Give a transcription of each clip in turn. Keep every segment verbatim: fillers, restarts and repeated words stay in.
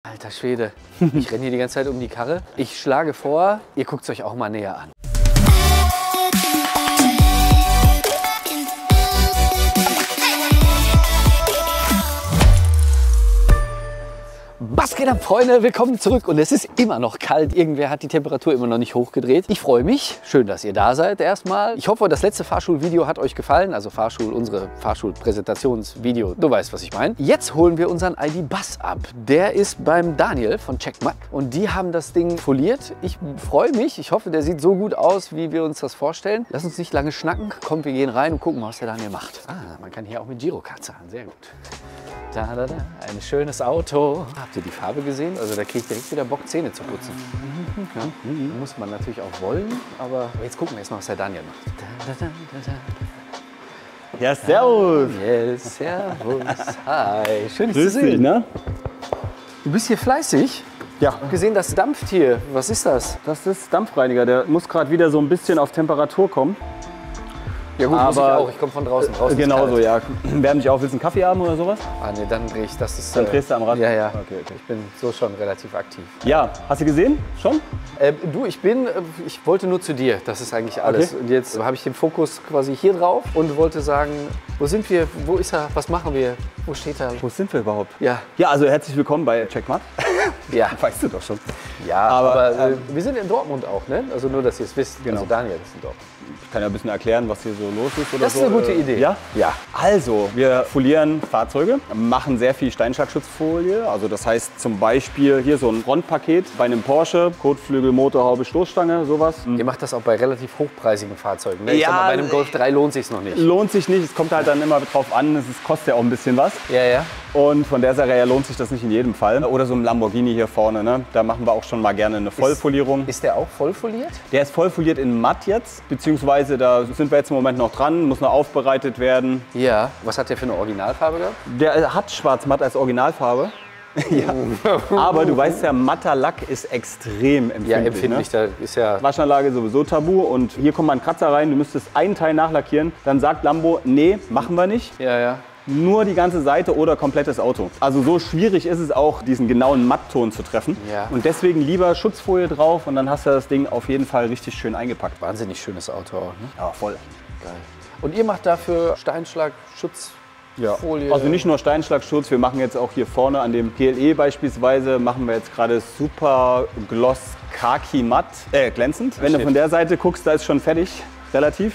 Alter Schwede, ich renne hier die ganze Zeit um die Karre. Ich schlage vor, ihr guckt es euch auch mal näher an. Was geht ab, Freunde? Willkommen zurück und es ist immer noch kalt. Irgendwer hat die Temperatur immer noch nicht hochgedreht. Ich freue mich. Schön, dass ihr da seid erstmal. Ich hoffe, das letzte Fahrschulvideo hat euch gefallen. Also Fahrschul, unsere Fahrschulpräsentationsvideo. Du weißt, was ich meine. Jetzt holen wir unseren I D-Bus ab. Der ist beim Daniel von Checkmat und die haben das Ding foliert. Ich freue mich. Ich hoffe, der sieht so gut aus, wie wir uns das vorstellen. Lass uns nicht lange schnacken. Komm, wir gehen rein und gucken, was der Daniel macht. Ah, man kann hier auch mit Girokart zahlen. Sehr gut. Da, da, da. Ein schönes Auto. Habt ihr die Farbe gesehen? Also da kriege ich direkt wieder Bock, Zähne zu putzen. Ja, muss man natürlich auch wollen, aber jetzt gucken wir erst mal, was der Daniel macht. Da, da, da, da. Ja, servus. Yes, servus. Hi. Schön, dich zu Grüß dich, sehen. ne? Du bist hier fleißig. Ja. Ich habe gesehen, das dampft hier. Was ist das? Das ist Dampfreiniger. Der muss gerade wieder so ein bisschen auf Temperatur kommen. Ja gut, muss ich Aber- auch. Ich komme von draußen. Draußen ist Genau kalt. so, ja. Wärm dich auf. Willst du einen Kaffee haben oder sowas? Ah nee, dann drehe ich. Das ist, Dann drehst du am Rad? Ja, ja. Okay, okay. Ich bin so schon relativ aktiv. Ja, hast du gesehen? Schon? Äh, du, ich bin, äh, ich wollte nur zu dir, das ist eigentlich alles. Okay. Und jetzt habe ich den Fokus quasi hier drauf und wollte sagen, wo sind wir, wo ist er, was machen wir, wo steht er? Wo sind wir überhaupt? Ja, Ja, also herzlich willkommen bei Checkmat. ja, Weißt du doch schon. ja, Aber, aber, äh, ähm, wir sind in Dortmund auch, ne? Also nur, dass ihr es wisst, Genau. also Daniel ist in Dortmund. Ich kann ja ein bisschen erklären, was hier so los ist oder Das ist so. eine gute Äh, Idee. Ja? Ja. Also, wir folieren Fahrzeuge, machen sehr viel Steinschlagschutzfolie. Also das heißt zum Beispiel hier so ein Frontpaket bei einem Porsche, Kotflügel, Motorhaube, Stoßstange, sowas. Ihr macht das auch bei relativ hochpreisigen Fahrzeugen, ne? Ich Ja, sag mal, bei einem Golf drei lohnt sich noch nicht. Lohnt sich nicht, es kommt halt dann immer drauf an, es ist- kostet ja auch ein bisschen was. Ja, ja. Und von der Serie her lohnt sich das nicht in jedem Fall. Oder so ein Lamborghini hier vorne, ne? Da machen wir auch schon mal gerne eine Vollfolierung. Ist der auch voll foliert? Der ist vollfoliert in matt jetzt, beziehungsweise da sind wir jetzt im Moment noch dran, muss noch aufbereitet werden. Ja. Was hat der für eine Originalfarbe gehabt? Der hat schwarz-matt als Originalfarbe. Ja. Aber du weißt ja, matter Lack ist extrem empfindlich. Ja, empfindlich, Ne? da ist ja... Waschanlage sowieso tabu und hier kommt mal ein Kratzer rein, du müsstest einen Teil nachlackieren. Dann sagt Lambo, nee, machen wir nicht. Ja, ja. Nur die ganze Seite oder komplettes Auto. Also so schwierig ist es auch, diesen genauen Mattton zu treffen. Ja. Und deswegen lieber Schutzfolie drauf und dann hast du das Ding auf jeden Fall richtig schön eingepackt. Wahnsinnig schönes Auto auch, ne? Ja, voll. Geil. Und ihr macht dafür Steinschlag-Schutzfolie? Ja. Also nicht nur Steinschlagschutz, wir machen jetzt auch hier vorne an dem P L E beispielsweise, machen wir jetzt gerade Super Gloss Khaki Matt, äh, glänzend. Wenn du von der Seite guckst, da ist schon fertig, relativ.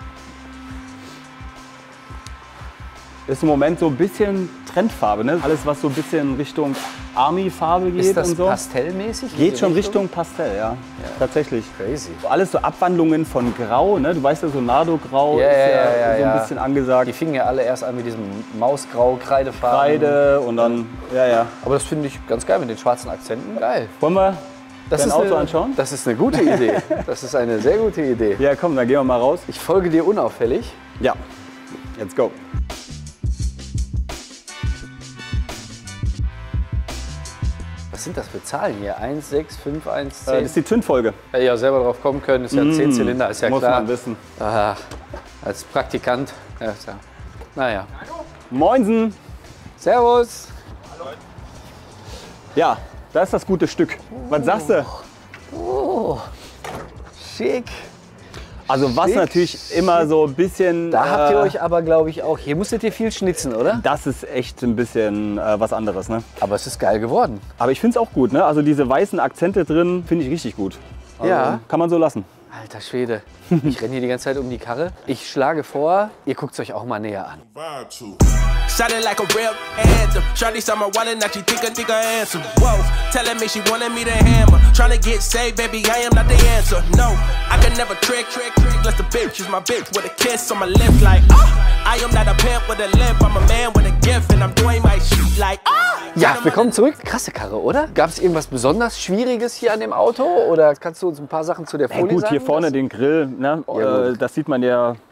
Ist im Moment so ein bisschen Trendfarbe, ne? Alles was so ein bisschen Richtung Army-Farbe geht Ist das und so. pastellmäßig? in Geht die schon Richtung Pastell, ja. Tatsächlich. Crazy. Alles so Abwandlungen von Grau, ne? Du weißt ja, so Nardo-Grau Ja, ist ja, ja, ja, ja, so ein ja. bisschen angesagt. Die fingen ja alle erst an mit diesem Mausgrau, Kreidefarben. Kreide und dann, ja, ja. Aber das finde ich ganz geil mit den schwarzen Akzenten. Geil. Wollen wir Das dein ist Auto eine, anschauen? Das ist eine gute Idee. Das ist eine sehr gute Idee. Ja, komm, dann gehen wir mal raus. Ich folge dir unauffällig. Ja, let's go. Was sind das für Zahlen hier? eins, sechs, fünf, eins, Äh, zehn. das ist die Tündfolge. Hätte ich auch selber drauf kommen können. Ist ja ein zehn Zylinder, ist ja Muss klar. man wissen. Ach, als Praktikant. Ja, ist ja. Naja. Moinsen. Servus. Ja, da ist das gute Stück. Was sagst du? Oh, schick. Also was Schick, natürlich immer so ein bisschen... Da habt ihr äh, euch aber, glaube ich, auch. Hier musstet ihr viel schnitzen, oder? Das ist echt ein bisschen äh, was anderes, ne? Aber es ist geil geworden. Aber ich finde es auch gut, ne? Also diese weißen Akzente drin finde ich richtig gut. Also, Ja. Kann man so lassen. Alter Schwede, ich renne hier die ganze Zeit um die Karre. Ich schlage vor, ihr guckt es euch auch mal näher an. Sounded like a real anthem. Shawty saw my wallet, now she think I think I answer. Whoa, telling me she wanted me to hammer. Trying to get saved, baby, I am not the answer. No, I can never trick, trick, trick. Unless the bitch is my bitch with a kiss on my lips, like, ah. I am not a pimp with a limp, I'm a man with a gift, and I'm doing my shit like, ah. Ja, willkommen zurück. Krasse Karre, oder? Gab es irgendwas besonders Schwieriges hier an dem Auto? Oder kannst du uns ein paar Sachen zu der Ja, Folie gut, sagen? hier vorne Das- den Grill, ne? Ja, äh, gut. das sieht man ja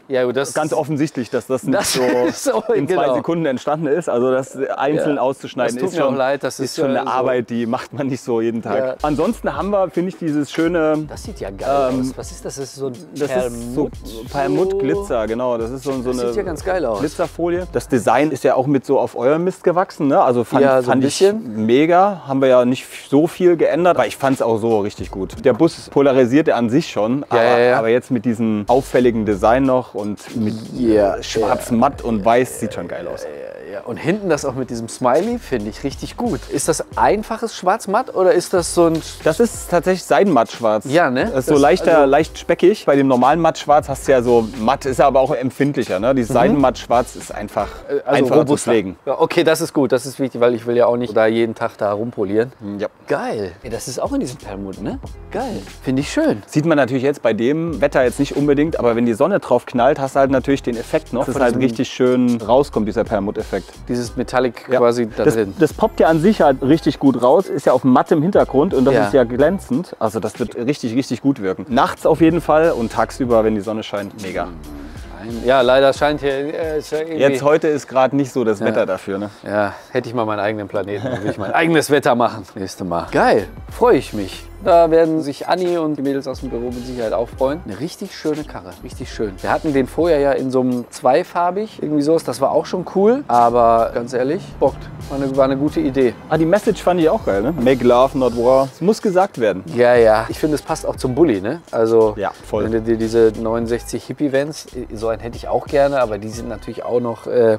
Ja, gut, das ganz offensichtlich, dass das nicht Das so ist so, in zwei genau. Sekunden entstanden ist. Also das einzeln Ja. auszuschneiden Das tut ist mir schon, auch leid, das ist ist, schon äh, eine so- Arbeit, die macht man nicht so jeden Tag. Ja. Ansonsten haben wir, finde ich, dieses schöne... Das sieht ja geil Ähm, aus. Was ist das? Das ist so ein Das ist so Perlmutt-Glitzer, genau. Das ist so, so Das eine sieht ja ganz geil aus. Glitzerfolie. Das Design ist ja auch mit so auf euer Mist gewachsen. Ne? Also fand, Ja, so ein fand ich bisschen. mega. Haben wir ja nicht so viel geändert, aber ich fand es auch so richtig gut. Der Bus polarisiert ja an sich schon, aber, ja, ja. aber jetzt mit diesem auffälligen Design noch und mit Ja, äh, schwarz, matt und weiß sieht schon geil aus. Ja, und hinten das auch mit diesem Smiley finde ich richtig gut. Ist das einfaches Schwarz-Matt oder ist das so ein... Das ist tatsächlich Seidenmattschwarz. Ja, ne? Das ist so Das- leichter, also- leicht speckig. Bei dem normalen Mattschwarz hast du ja so matt, ist aber auch empfindlicher. Ne? Dieses Seidenmattschwarz ist einfach einfacher zu Mhm. robuster. pflegen. Ja, okay, das ist gut. Das ist wichtig, weil ich will ja auch nicht da jeden Tag da rumpolieren. Ja. Geil. Ja, das ist auch in diesem Perlmutt, ne? Geil. Finde ich schön. Sieht man natürlich jetzt bei dem Wetter jetzt nicht unbedingt, aber wenn die Sonne drauf knallt, hast du halt natürlich den Effekt noch, dass von es halt diesem- richtig schön rauskommt, dieser Perlmutt-Effekt. Dieses Metallic Ja. quasi da Das, drin. das poppt ja an sich halt richtig gut raus, ist ja auf mattem Hintergrund und das Ja. ist ja glänzend. Also das wird richtig, richtig gut wirken. Nachts auf jeden Fall und tagsüber, wenn die Sonne scheint, mega. Ja, leider scheint hier... Äh, ist ja irgendwie- Jetzt heute ist gerade nicht so das Wetter dafür. Ne? Ja, hätte ich mal meinen eigenen Planeten, dann würde ich mein eigenes Wetter machen. Nächste Mal. Geil, freue ich mich. Da werden sich Anni und die Mädels aus dem Büro mit Sicherheit auch freuen. Eine richtig schöne Karre, richtig schön. Wir hatten den vorher ja in so einem zweifarbig, irgendwie sowas. Das war auch schon cool. Aber ganz ehrlich, bockt. War eine, war eine gute Idee. Ah, die Message fand ich auch geil. Ne? Make love, not war. Es muss gesagt werden. Ja, ja. Ich finde, es passt auch zum Bulli, ne? Also, Ja, voll. wenn du dir diese neunundsechzig Hippie-Vans, so einen hätte ich auch gerne, aber die sind natürlich auch noch... Äh,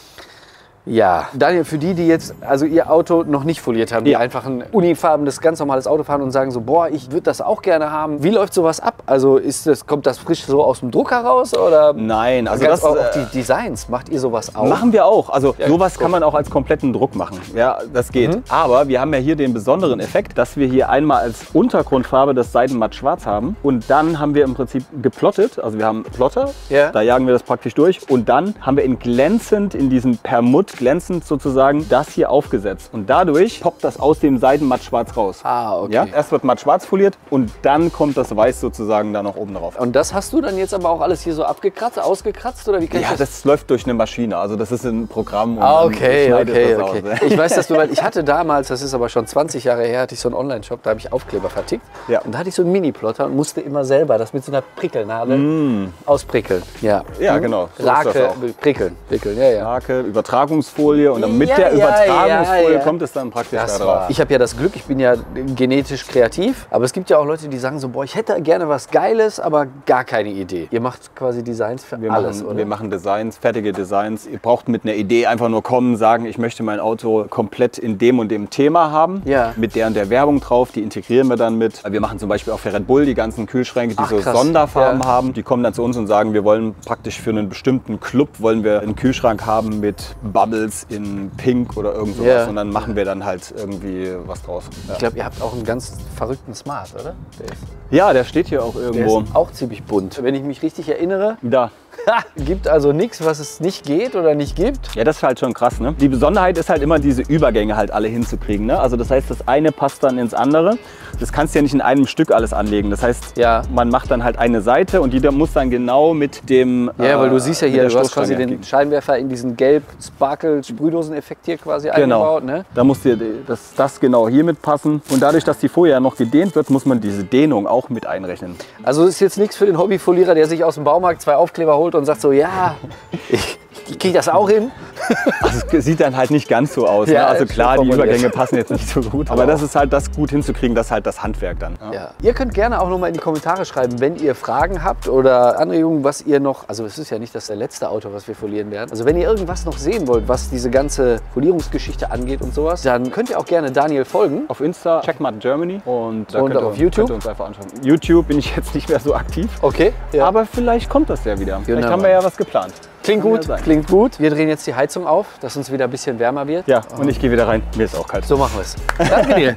ja, Daniel, für die, die jetzt also ihr Auto noch nicht foliert haben, die Ja. einfach ein unifarbenes, ganz normales Auto fahren und sagen so, boah, ich würde das auch gerne haben. Wie läuft sowas ab? Also ist das, kommt das frisch so aus dem Drucker raus? Oder Nein, also ganz das auch, auch äh, die Designs, macht ihr sowas auch? machen wir auch. Also Ja, sowas gut. kann man auch als kompletten Druck machen. Ja, das geht. Mhm. Aber wir haben ja hier den besonderen Effekt, dass wir hier einmal als Untergrundfarbe das Seidenmatt schwarz haben und dann haben wir im Prinzip geplottet. Also wir haben Plotter, Ja. da jagen wir das praktisch durch und dann haben wir in glänzend, in diesem Perlmutt glänzend sozusagen das hier aufgesetzt. Und dadurch poppt das aus dem Seidenmatt schwarz raus. Ah, okay. Ja? Erst wird matt schwarz foliert und dann kommt das Weiß sozusagen da noch oben drauf. Und das hast du dann jetzt aber auch alles hier so abgekratzt, ausgekratzt? Oder wie kann Ja, ich das? das läuft durch eine Maschine. Also das ist ein Programm und Ah, dann okay, schneidet okay, das okay. aus. Ich weiß, dass du, weil ich hatte damals, das ist aber schon zwanzig Jahre her, hatte ich so einen Online-Shop, da habe ich Aufkleber vertickt. Ja. Und da hatte ich so einen Mini-Plotter und musste immer selber das mit so einer Prickelnadel ausprickeln. Ja, Ja, Hm? genau. So ist das Rake, auch. prickeln, prickeln, ja, ja. Marke, Übertragungsfolie und dann mit Ja, der ja, Übertragungsfolie ja, ja. kommt es dann praktisch Das da war. drauf. Ich habe ja das Glück, ich bin ja genetisch kreativ, aber es gibt ja auch Leute, die sagen so, boah, ich hätte gerne was Geiles, aber gar keine Idee. Ihr macht quasi Designs für Wir alles, machen, oder? wir machen Designs, fertige Designs. Ihr braucht mit einer Idee einfach nur kommen, sagen, ich möchte mein Auto komplett in dem und dem Thema haben. Ja. Mit der und der Werbung drauf, die integrieren wir dann mit. Wir machen zum Beispiel auch für Red Bull die ganzen Kühlschränke, die Ach, so krass. Sonderfarben Ja. haben. Die kommen dann zu uns und sagen, wir wollen praktisch für einen bestimmten Club wollen wir einen Kühlschrank haben mit Bubbles in Pink oder irgend sowas. Ja. Und dann machen wir dann halt irgendwie was draus. Ja. Ich glaube, ihr habt auch einen ganz verrückten Smart, oder? Der ist, Ja, der steht hier auch der irgendwo. ist auch ziemlich bunt. Wenn ich mich richtig erinnere, Da. gibt also nichts, was es nicht geht oder nicht gibt. Ja, das ist halt schon krass, ne? Die Besonderheit ist halt immer, diese Übergänge halt alle hinzukriegen, ne? Also das heißt, das eine passt dann ins andere. Das kannst du ja nicht in einem Stück alles anlegen. Das heißt, Ja. man macht dann halt eine Seite und die muss dann genau mit dem Ja, weil du äh, siehst ja mit hier, der du hast quasi Stoßstange den entgegen. Scheinwerfer in diesen gelb-sparkle-Sprühdosen-Effekt hier quasi Genau, eingebaut. Ne? da muss dir das, das genau hier mitpassen. Und dadurch, dass die Folie ja noch gedehnt wird, muss man diese Dehnung auch mit einrechnen. Also ist jetzt nichts für den Hobbyfolierer, der sich aus dem Baumarkt zwei Aufkleber holt und sagt so, ja, ich, ich kriege das auch hin. Also es sieht dann halt nicht ganz so aus. Ja, ne? Also ist klar, schön die formuliert. Übergänge passen jetzt nicht so gut. Aber das ist halt das gut hinzukriegen, das ist halt das Handwerk dann. Ja. Ja. Ihr könnt gerne auch noch mal in die Kommentare schreiben, wenn ihr Fragen habt oder Anregungen, was ihr noch, also es ist ja nicht das letzte Auto, was wir folieren werden. Also wenn ihr irgendwas noch sehen wollt, was diese ganze Folierungsgeschichte angeht und sowas, dann könnt ihr auch gerne Daniel folgen. Auf Insta, Checkmart Germany. Und, da Und könnt ihr, auf YouTube? Könnt ihr uns einfach anschauen. YouTube bin ich jetzt nicht mehr so aktiv. Okay. Ja. Aber vielleicht kommt das ja wieder. Vielleicht Wunderbar. haben wir ja was geplant. Klingt Kann ja gut, sein. klingt gut. Wir drehen jetzt die Heizung auf, dass uns wieder ein bisschen wärmer wird. Ja, und ich gehe wieder rein. Mir ist auch kalt. So machen wir es. Danke dir.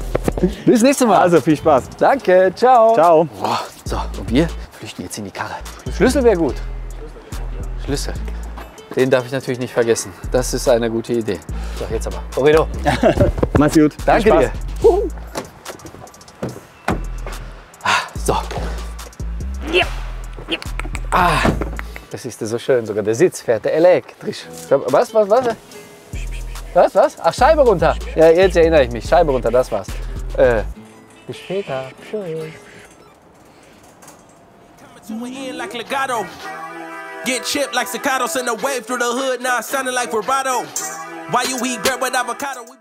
Bis nächstes Mal. Also viel Spaß. Danke, ciao. Ciao. Boah, so, und wir flüchten jetzt in die Karre. Schlüssel wäre gut. Schlüssel. Den darf ich natürlich nicht vergessen. Das ist eine gute Idee. So, jetzt aber. Corrido. Mach's gut. Danke Viel Spaß. dir. Huhu. Ah, so. Ah, das ist so schön. Sogar der Sitz fährt elektrisch. Was, was, was? Was, was? Ach, Scheibe runter. Ja, jetzt erinnere ich mich. Scheibe runter, das war's. Äh, bis später. Tschüss. Get chipped like staccato, send a wave through the hood, now sounding like vibrato. Why you eat bread with avocado?